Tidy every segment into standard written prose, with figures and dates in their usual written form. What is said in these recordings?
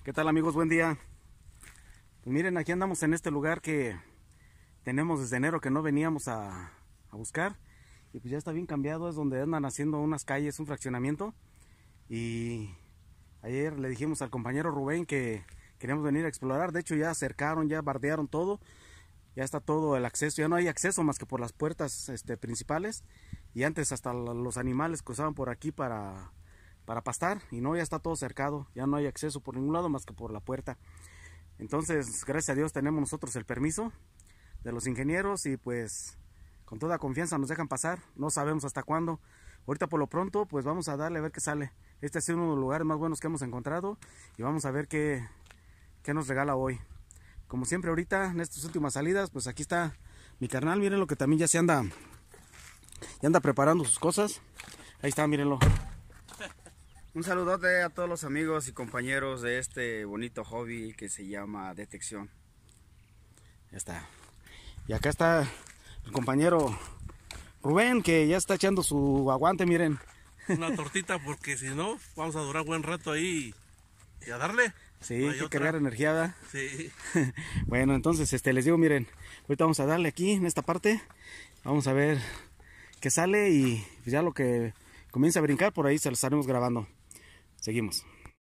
¿Qué tal, amigos? Buen día. Pues miren, aquí andamos en este lugar que tenemos desde enero que no veníamos a buscar. Y pues ya está bien cambiado, es donde andan haciendo unas calles, un fraccionamiento. Y ayer le dijimos al compañero Rubén que queríamos venir a explorar. De hecho ya cercaron, ya bardearon todo. Ya está todo el acceso, ya no hay acceso más que por las puertas principales. Y antes hasta los animales cruzaban por aquí para pastar, y no, ya está todo cercado, ya no hay acceso por ningún lado más que por la puerta. Entonces, gracias a Dios tenemos nosotros el permiso de los ingenieros y pues con toda confianza nos dejan pasar. No sabemos hasta cuándo. Ahorita por lo pronto pues vamos a darle a ver qué sale. Este ha sido uno de los lugares más buenos que hemos encontrado y vamos a ver qué nos regala hoy. Como siempre ahorita en estas últimas salidas, pues aquí está mi carnal, miren lo que también ya anda preparando sus cosas. Ahí está, mírenlo. Un saludote a todos los amigos y compañeros de este bonito hobby que se llama detección. Ya está. Y acá está el compañero Rubén, que ya está echando su aguante, miren. Una tortita, porque si no, vamos a durar buen rato ahí y a darle. Sí, hay que cargar energía, ¿verdad? Sí. Bueno, entonces les digo, miren, ahorita vamos a darle aquí en esta parte. Vamos a ver qué sale y ya lo que comience a brincar por ahí se lo estaremos grabando. Seguimos.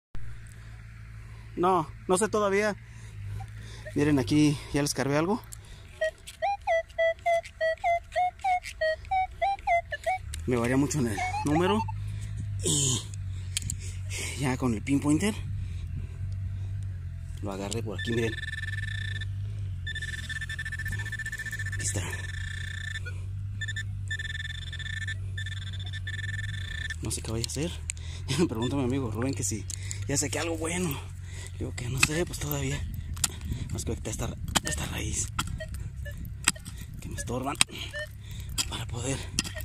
No sé todavía. Miren, aquí ya les cargué algo. Me varía mucho en el número. Y ya con el pinpointer lo agarré por aquí, miren. Aquí está. No sé qué vaya a hacer. Me pregunta mi amigo Rubén que si ya saqué algo bueno. Le digo que no sé, pues todavía. Más que esta raíz que me estorban para poder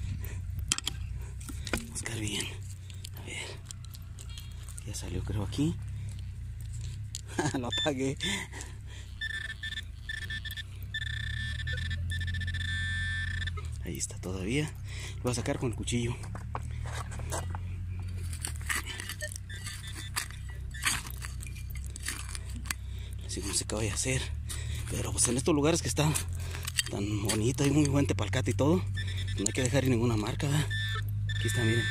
buscar bien. A ver, ya salió, creo, aquí. Lo apagué. Ahí está todavía. Lo voy a sacar con el cuchillo. Así no sé qué voy a hacer. Pero pues en estos lugares que está tan bonito y muy buen tepalcate y todo, no hay que dejar ninguna marca, ¿verdad? Aquí está, miren.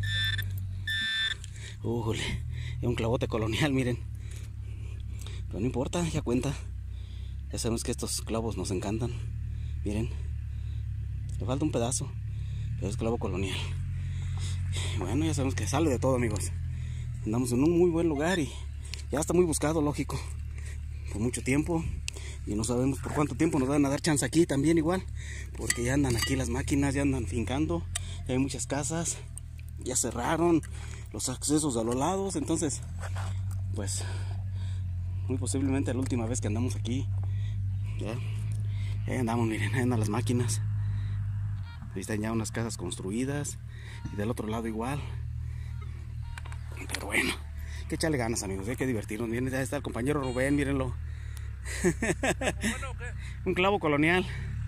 Es un clavote colonial, miren. Pero no importa, ya cuenta. Ya sabemos que estos clavos nos encantan. Miren. Le falta un pedazo, pero es clavo colonial. Y bueno, ya sabemos que sale de todo, amigos. Andamos en un muy buen lugar y ya está muy buscado, lógico, por mucho tiempo. Y no sabemos por cuánto tiempo nos van a dar chance aquí también igual. Porque ya andan aquí las máquinas, ya andan fincando. Ya hay muchas casas. Ya cerraron los accesos a los lados. Entonces, pues, muy posiblemente la última vez que andamos aquí. Ya andamos, miren, ahí andan las máquinas. Ahí están ya unas casas construidas. Y del otro lado igual. Pero bueno, hay que echarle ganas, amigos, hay que divertirnos. Miren, ya está el compañero Rubén, mírenlo. Un clavo colonial.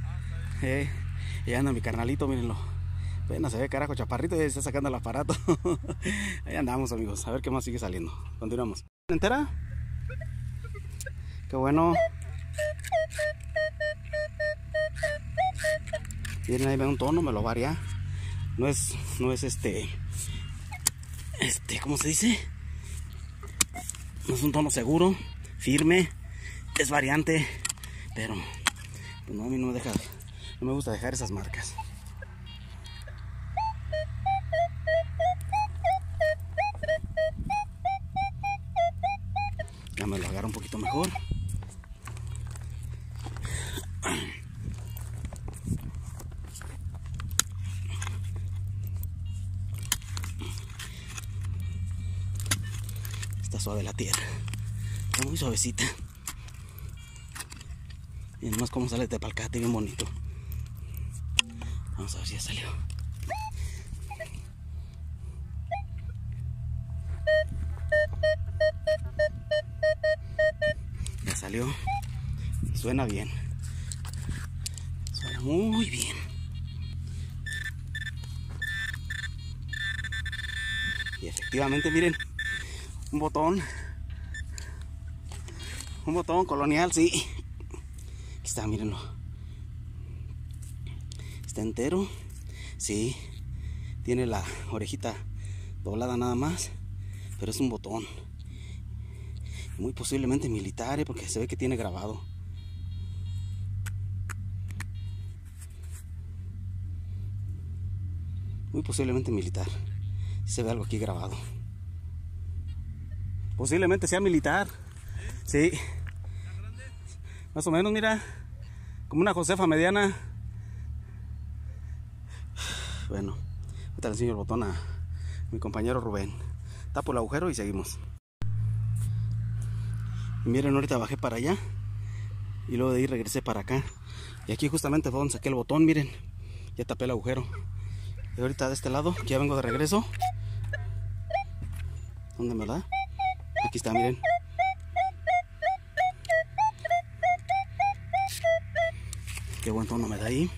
Y anda mi carnalito, mírenlo. Bueno, se ve, carajo, chaparrito, ya está sacando el aparato. Ahí andamos, amigos, a ver qué más sigue saliendo. Continuamos. ¿Entera? Qué bueno. Miren, ahí ve un tono, me lo varía. No es ¿cómo se dice? No es un tono seguro, firme, es variante, pero pues no, a mí no me gusta dejar esas marcas. Ya me lo agarro un poquito mejor. Está suave la tierra, está muy suavecita. Y además como sale de tepalcate, bien bonito. Vamos a ver si ya salió. Ya salió. Suena bien. Suena muy bien. Y efectivamente, miren, un botón Un botón colonial, sí. Aquí está, mírenlo. Está entero. Sí. Tiene la orejita doblada nada más. Pero es un botón. Muy posiblemente militar, porque se ve que tiene grabado. Muy posiblemente militar. Se ve algo aquí grabado. Posiblemente sea militar. Sí. Más o menos, mira. Como una Josefa mediana. Bueno, ahorita le enseño el botón a mi compañero Rubén. Tapo el agujero y seguimos. Y miren, ahorita bajé para allá. Y luego de ahí regresé para acá. Y aquí justamente fue donde saqué el botón, miren. Ya tapé el agujero. Y ahorita de este lado, que ya vengo de regreso. ¿Dónde me da? Aquí está, miren. Qué buen tono me da ahí.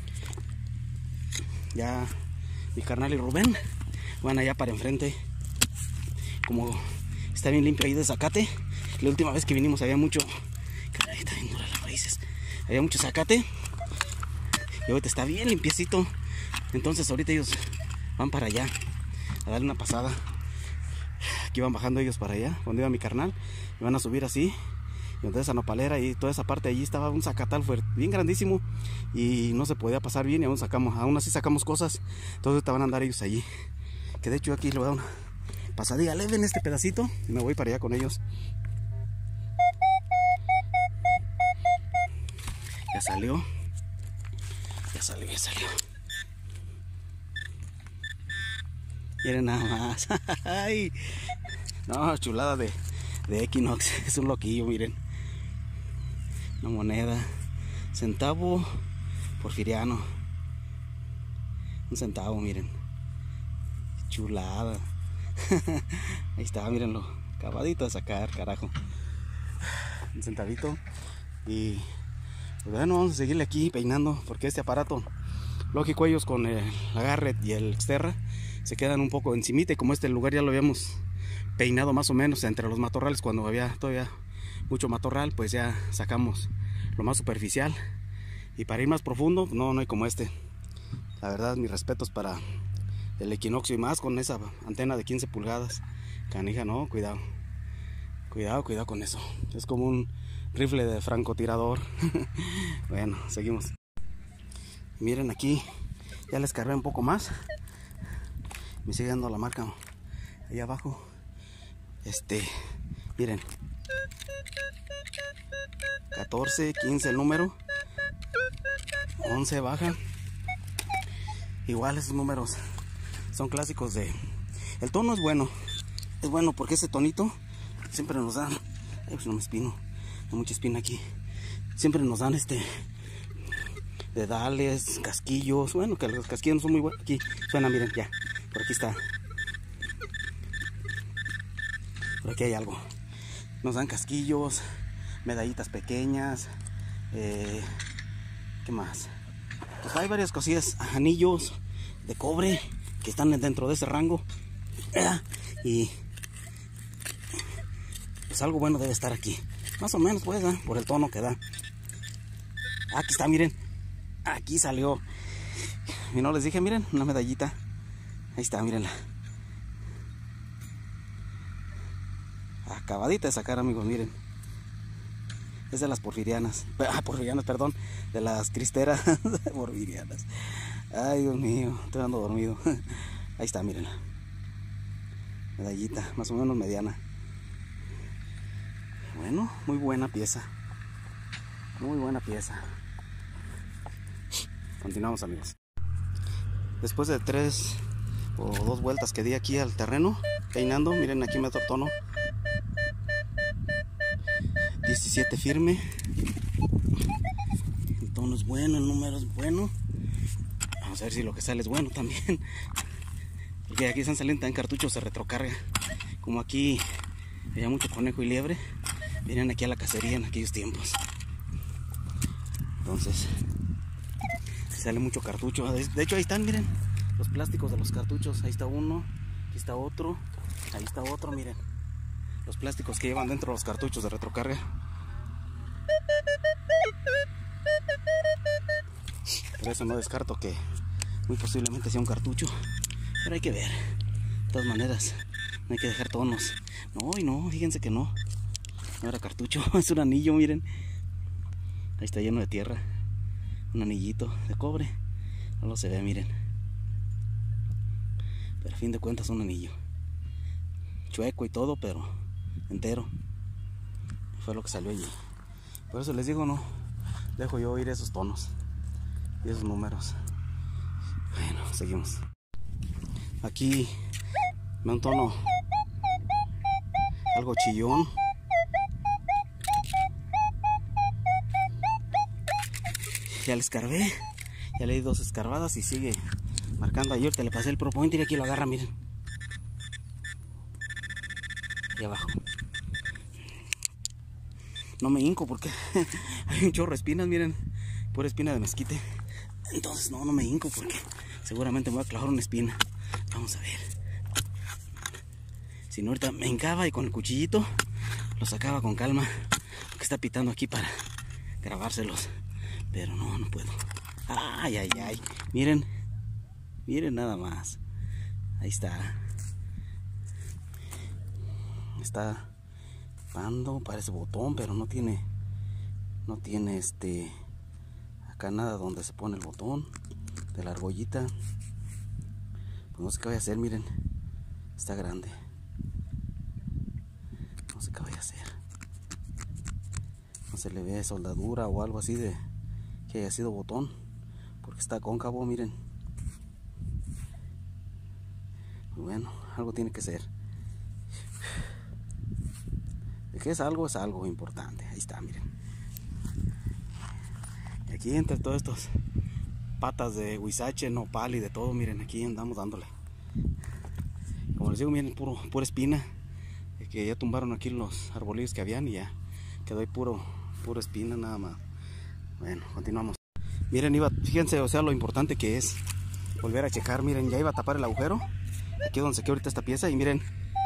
Ya mi carnal y Rubén van allá para enfrente. Como está bien limpio ahí de zacate. La última vez que vinimos había mucho... Caray, está bien dura las raíces. Había mucho zacate. Y ahorita está bien limpiecito. Entonces ahorita ellos van para allá a darle una pasada. Aquí van bajando ellos para allá, donde iba mi carnal. Y van a subir así. Y entonces esa nopalera y toda esa parte allí estaba un zacatal bien grandísimo. Y no se podía pasar bien y aún así sacamos cosas. Entonces ahorita van a andar ellos allí. Que de hecho aquí le voy a dar una pasadilla leve en este pedacito. Y me voy para allá con ellos. Ya salió. Ya salió. Miren nada más. Ay. No, chulada de Equinox. Es un loquillo, miren. Una moneda. Centavo porfiriano. Un centavo, miren. Chulada. Ahí está, mírenlo. Acabadito de sacar, carajo. Un centavito. Y pues bueno, vamos a seguirle aquí peinando. Porque este aparato, lógico, ellos con el agarre y el Xterra se quedan un poco encimita. Y como este lugar ya lo habíamos peinado más o menos entre los matorrales, cuando había todavía mucho matorral, pues ya sacamos lo más superficial. Y para ir más profundo, no hay como este. La verdad, mis respetos para el Equinox y más con esa antena de 15 pulgadas. Canija, no, cuidado con eso. Es como un rifle de francotirador. Bueno, seguimos. Miren aquí, ya les cargué un poco más. Me sigue dando la marca ahí abajo. Miren, 14, 15 el número, 11 baja. Igual esos números son clásicos de... El tono es bueno porque ese tonito siempre nos dan... Ay, pues no me espino, hay mucha espina aquí. Siempre nos dan dedales, casquillos. Bueno, que los casquillos no son muy buenos. Aquí suena, miren, ya, por aquí está. Por aquí hay algo. Nos dan casquillos, medallitas pequeñas. ¿Qué más? Pues hay varias cosillas, anillos de cobre que están dentro de ese rango. Y pues algo bueno debe estar aquí. Más o menos, pues, por el tono que da. Aquí está, miren. Aquí salió. Y no les dije, miren, una medallita. Ahí está, mírenla. Acabadita de sacar, amigos, miren. Es de las porfirianas. Porfirianas, perdón. De las cristeras porfirianas. Ay, Dios mío, estoy dando dormido. Ahí está, miren. Medallita, más o menos mediana. Bueno, muy buena pieza. Muy buena pieza. Continuamos, amigos. Después de 3 o 2 vueltas que di aquí al terreno, peinando, miren aquí me tono. 17 firme. El tono es bueno, el número es bueno. Vamos a ver si lo que sale es bueno también. Porque aquí están saliendo también cartuchos, se retrocarga. Como aquí había mucho conejo y liebre, vienen aquí a la cacería en aquellos tiempos. Entonces sale mucho cartucho. De hecho ahí están, miren, los plásticos de los cartuchos. Ahí está uno, aquí está otro, ahí está otro, miren. Los plásticos que llevan dentro los cartuchos de retrocarga. Por eso no descarto que muy posiblemente sea un cartucho, pero hay que ver. De todas maneras, no hay que dejar tonos. No, y no, fíjense que no era cartucho, es un anillo, miren. Ahí está lleno de tierra, un anillito de cobre, no lo se ve, miren. Pero a fin de cuentas un anillo, chueco y todo, pero entero. Fue lo que salió allí. Por eso les digo, no dejo yo oír esos tonos y esos números. Bueno, seguimos. Aquí me da un tono algo chillón. Ya le escarbé, ya le di 2 escarbadas y sigue marcando. Ayer te le pasé el Pro Pointer y aquí lo agarra, miren. Aquí abajo. No me hinco porque hay un chorro de espinas, miren. Pura espina de mezquite. Entonces no me hinco porque seguramente me voy a clavar una espina. Vamos a ver. Si no, ahorita me hincaba y con el cuchillito lo sacaba con calma. Porque está pitando aquí para grabárselos. Pero no puedo. Ay, ay, ay. Miren. Miren nada más. Ahí está. Está pando, parece botón, pero no tiene acá nada donde se pone el botón de la argollita. Pues no sé qué voy a hacer, miren. Está grande. No sé qué voy a hacer. No se le ve soldadura o algo así de que haya sido botón, porque está cóncavo, miren. Bueno, algo tiene que ser. De que es algo importante. Ahí está, miren. Y aquí entre todos estos patas de huizache, nopal y de todo, miren, aquí andamos dándole. Como les digo, miren, pura espina, que ya tumbaron aquí los arbolillos que habían y ya quedó ahí pura espina nada más. Bueno, continuamos. Miren, fíjense, o sea, lo importante que es volver a checar. Miren, ya iba a tapar el agujero aquí donde se queda ahorita esta pieza y miren.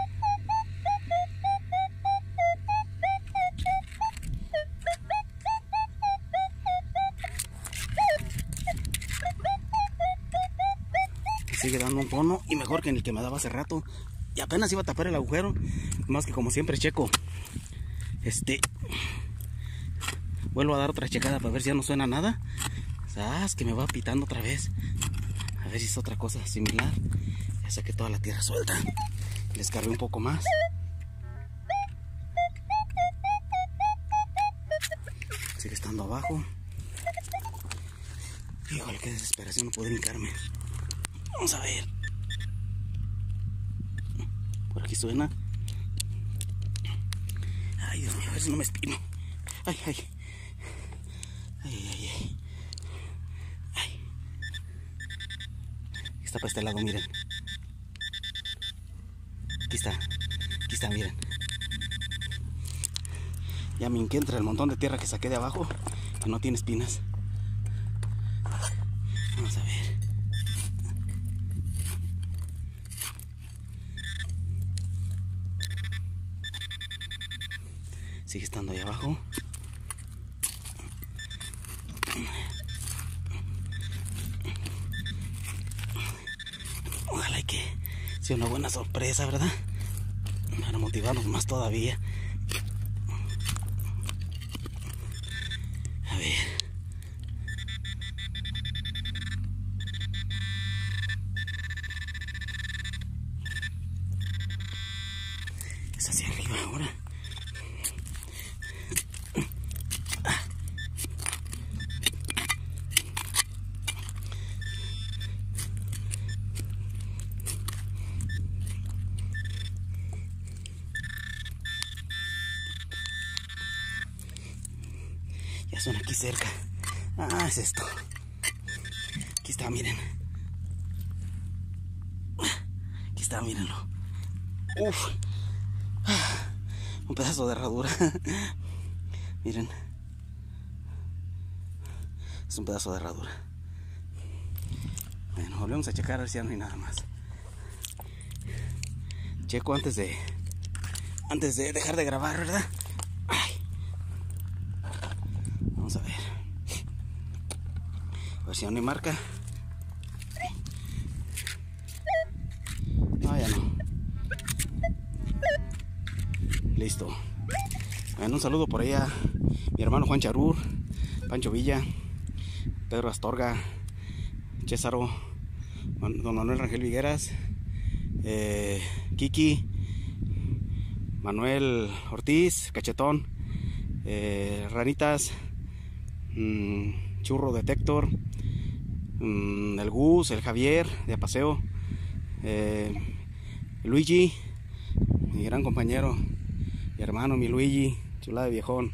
Sigue dando un tono y mejor que en el que me daba hace rato. Y apenas iba a tapar el agujero, más que como siempre checo. Vuelvo a dar otra checada para ver si ya no suena nada. ¿Sabes? Que me va pitando otra vez. A ver si es otra cosa similar. Ya saqué toda la tierra suelta. Le escarbé un poco más. Sigue estando abajo. Híjole, qué desesperación, no puedo hincarme. Vamos a ver. Por aquí suena. Ay, Dios mío, a ver si no me espino. Ay, ay. Ay, ay, ay. Ay. Está para este lado, miren. Aquí está, miren. Ya me hinqué entre el montón de tierra que saqué de abajo, que no tiene espinas. Vamos a ver. Sigue estando ahí abajo. Ojalá que sea una buena sorpresa, ¿verdad? Para motivarnos más todavía. A ver. Es hacia arriba ahora. Ya son aquí cerca. Ah, es esto. Aquí está, miren. Aquí está, mírenlo. Uf. Un pedazo de herradura. Miren. Es un pedazo de herradura. Bueno, volvemos a checar a ver si ya no hay nada más. Checo antes de dejar de grabar, ¿verdad? Ay. Vamos a ver. ver si ya no hay marca. No, ya no. Listo. Bueno, un saludo por ahí a mi hermano Juan Charur, Pancho Villa, Pedro Astorga, Césaro, don Manuel Rangel Vigueras, Kiki, Manuel Ortiz, Cachetón, Ranitas, Churro Detector, el Gus, el Javier de Apaseo, Luigi, mi gran compañero, mi hermano, mi Luigi, chulada de viejón.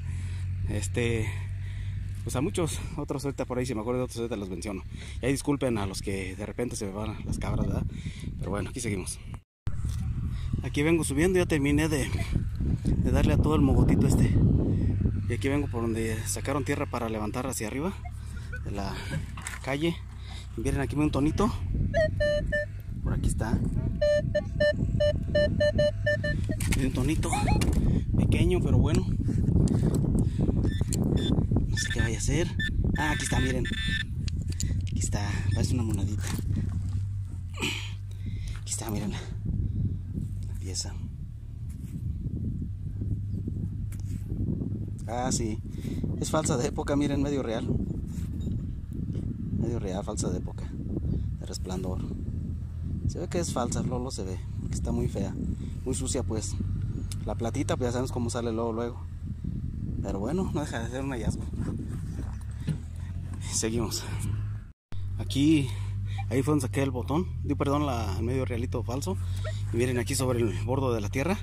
Pues a muchos otros ahorita por ahí, si me acuerdo de otros ahorita los menciono. Y ahí disculpen a los que de repente se me van las cabras, ¿verdad? Pero bueno, aquí seguimos. Aquí vengo subiendo, ya terminé de darle a todo el mogotito este. Y aquí vengo por donde sacaron tierra para levantar hacia arriba de la calle. Y miren, aquí un tonito. Por aquí está. Hay un tonito pequeño, pero bueno. No sé qué vaya a ser. Ah, aquí está, miren. Aquí está, parece una monedita. Aquí está, miren. La pieza. Ah, sí. Es falsa de época, miren, medio real. Medio real, falsa de época. De resplandor. Se ve que es falsa, luego se ve. Que está muy fea. Muy sucia, pues. La platita, pues ya sabemos cómo sale luego. Pero bueno, no deja de ser un hallazgo. Seguimos. Aquí, ahí fue donde saqué el botón. Perdón, el medio realito falso. Y miren aquí sobre el borde de la tierra.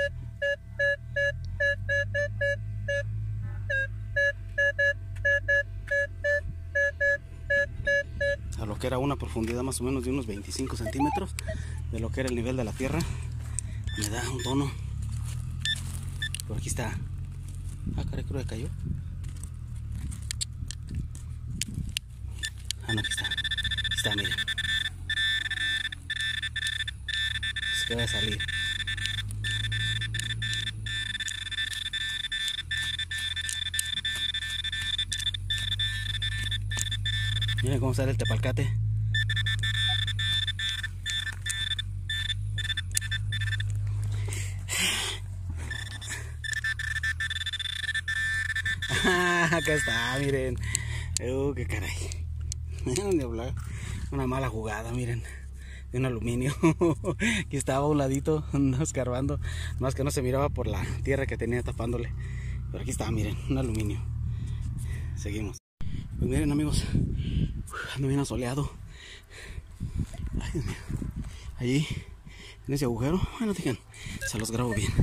A lo que era una profundidad más o menos de unos 25 centímetros de lo que era el nivel de la tierra. Me da un tono. Por aquí está. Ah, caray, creo que cayó. Ah, no, aquí está. Aquí está, miren. Es que va a salir. Miren cómo sale el tepalcate. Acá está, miren. Qué caray. Una mala jugada, miren. De un aluminio. Aquí estaba a un ladito, escarbando. Más que no se miraba por la tierra que tenía tapándole. Pero aquí está, miren, un aluminio. Seguimos. Pues miren, amigos, ando bien asoleado. Ay, Dios mío. Allí, en ese agujero, bueno, digan, se los grabo bien.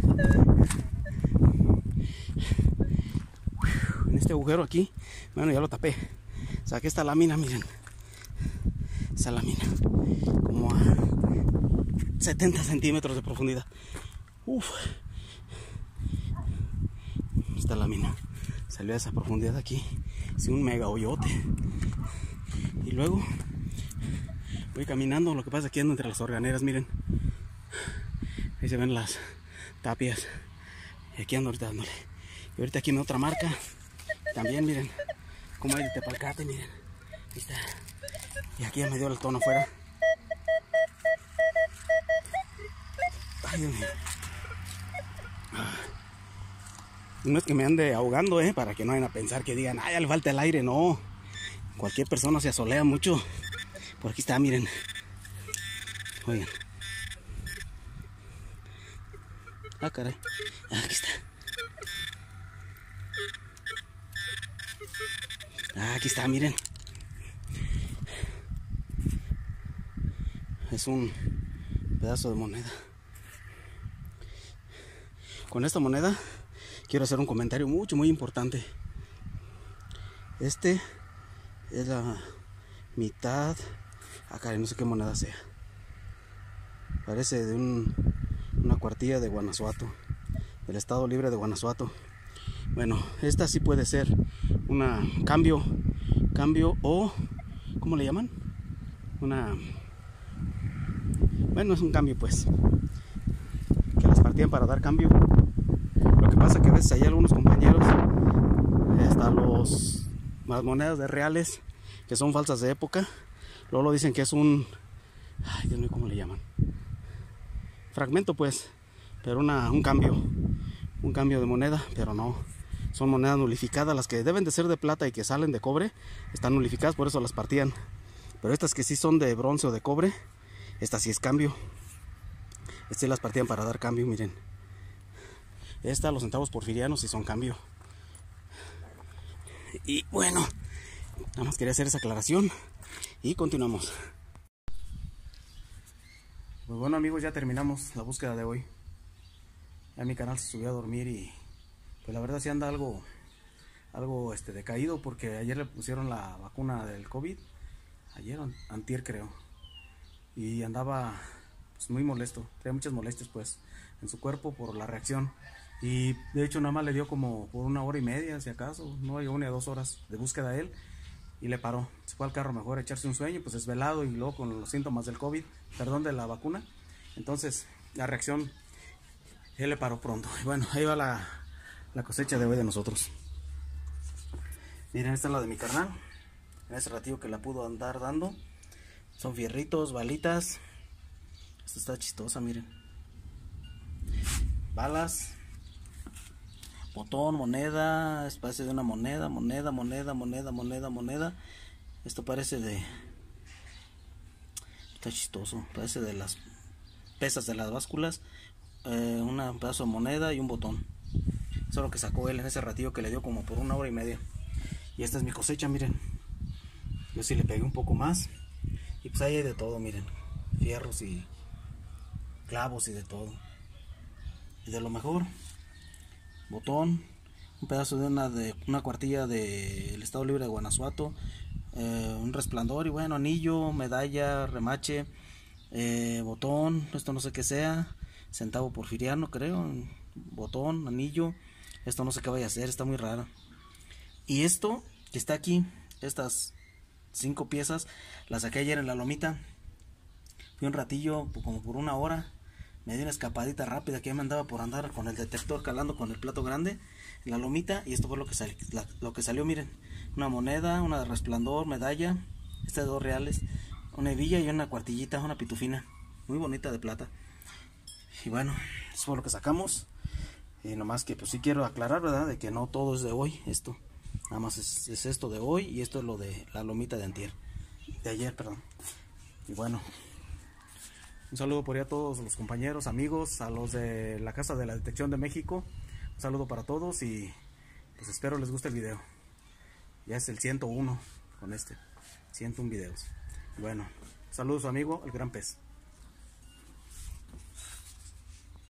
En este agujero aquí, bueno, ya lo tapé. Saqué esta lámina, miren. Esa lámina, como a 70 centímetros de profundidad. Uf. Esta lámina salió a esa profundidad aquí. Es un mega hoyote. Y luego voy caminando. Lo que pasa es que ando entre las organeras, miren. Ahí se ven las tapias. Y aquí ando ahorita dándole. Y ahorita aquí en otra marca. También miren como hay de tepalcate, miren. Ahí está. Y aquí ya me dio el tono afuera. Ay, Dios mío. No es que me ande ahogando, para que no vayan a pensar que digan, ay, ya le falta el aire. No, cualquier persona se asolea mucho. Por aquí está, miren. Oigan. Ah, caray. Aquí está. Aquí está, miren. Es un pedazo de moneda. Con esta moneda quiero hacer un comentario muy importante. Este es la mitad. Caray, no sé qué moneda sea. Parece de una cuartilla de Guanajuato, del Estado Libre de Guanajuato. Bueno, esta sí puede ser una cambio o ¿cómo le llaman? Bueno, es un cambio, pues, que las partían para dar cambio. Lo que pasa que a veces hay algunos compañeros, hasta las monedas de reales que son falsas de época. Luego lo dicen que es un... Ay, Dios mío, ¿cómo le llaman? Fragmento, pues, pero un cambio de moneda, pero no. Son monedas nulificadas, las que deben de ser de plata y que salen de cobre, están nulificadas, por eso las partían. Pero estas que sí son de bronce o de cobre, estas sí es cambio. Estas sí las partían para dar cambio, miren. Estas, los centavos porfirianos, sí son cambio. Y bueno, nada más quería hacer esa aclaración y continuamos. Pues bueno, amigos, ya terminamos la búsqueda de hoy. Ya mi canal se subió a dormir y pues la verdad sí anda algo decaído, porque ayer le pusieron la vacuna del COVID, ayer antier creo, y andaba pues muy molesto, tenía muchas molestias pues en su cuerpo por la reacción, y de hecho nada más le dio como por 1 hora y media, si acaso, no llegó ni a 2 horas de búsqueda a él, y le paró, se fue al carro mejor a echarse un sueño, pues desvelado, y luego con los síntomas del COVID, perdón, de la vacuna. Entonces la reacción, él le paró pronto. Y bueno, ahí va la cosecha de hoy de nosotros. Miren, esta es la de mi carnal, en ese ratillo que la pudo andar dando. Son fierritos, balitas. Esta está chistosa, miren. Balas, botón, moneda, parece de una moneda. Esto parece de... Está chistoso, parece de las pesas de las básculas. Un pedazo de moneda y un botón. Eso es lo que sacó él en ese ratillo que le dio como por 1 hora y media. Y esta es mi cosecha, miren. Yo sí le pegué un poco más. Y pues ahí hay de todo, miren. Fierros y clavos y de todo. Y de lo mejor, botón, un pedazo de una cuartilla del Estado Libre de Guanajuato, un resplandor y bueno, anillo, medalla, remache, botón, esto no sé qué sea, centavo porfiriano creo, botón, anillo, esto no sé qué vaya a hacer, está muy raro. Y esto que está aquí, estas 5 piezas, las saqué ayer en la lomita. Fui un ratillo, como por 1 hora, me di una escapadita rápida que ya me andaba por andar con el detector calando con el plato grande en la lomita, y esto fue lo que salió, miren, una moneda, una de resplandor, medalla, esta de 2 reales, una hebilla y una cuartillita, una pitufina, muy bonita de plata. Y bueno, eso fue lo que sacamos. Y nomás que pues sí quiero aclarar, ¿verdad? De que no todo es de hoy, esto. Nada más es esto de hoy y esto es lo de la lomita de ayer, perdón. Y bueno, un saludo por ahí a todos los compañeros, amigos, a los de la Casa de la Detección de México. Un saludo para todos y pues espero les guste el video. Ya es el 101 con 101 videos. Bueno, saludos a su amigo, el Gran Pez.